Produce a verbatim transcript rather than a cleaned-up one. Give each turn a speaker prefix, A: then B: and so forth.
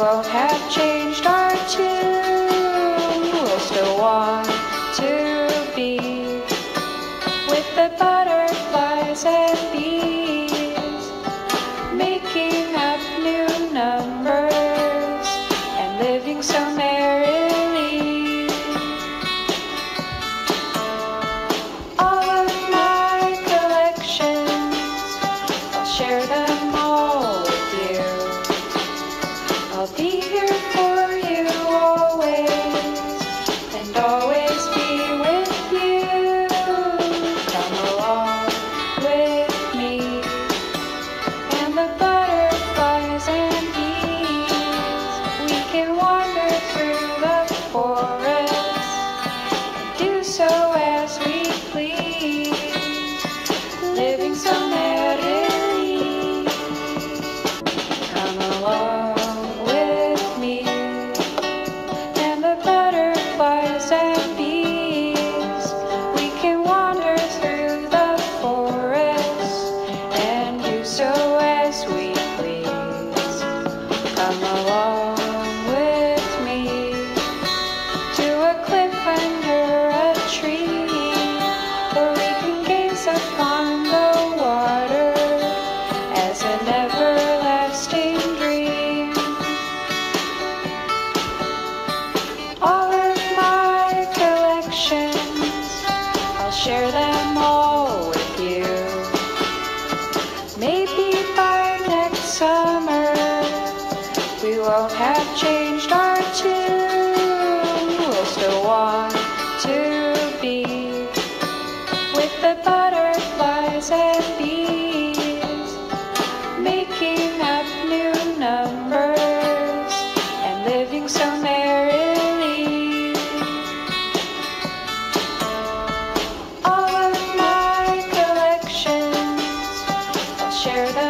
A: won't have changed our tune. We'll still want to be with the butterflies and bees, making up new numbers and living so merrily. All of my collections, I'll share them all with you. I'll be here for you always, and always be with you. Come along with me, and the butterflies and bees. We can wander through the forest and do so as we please, living so merrily. Come along with me, and the butterflies and bees. We can wander through the forest and do so as we please. Come along with me to a cliff under a tree, where we can gaze upon the water as an everlasting dream. All of my collections, I'll share them all with you. Maybe by next summer we won't have changed our tune. We'll still want to be with the butterflies and bees, making up new numbers and living so merrily. All of my collections, I'll share them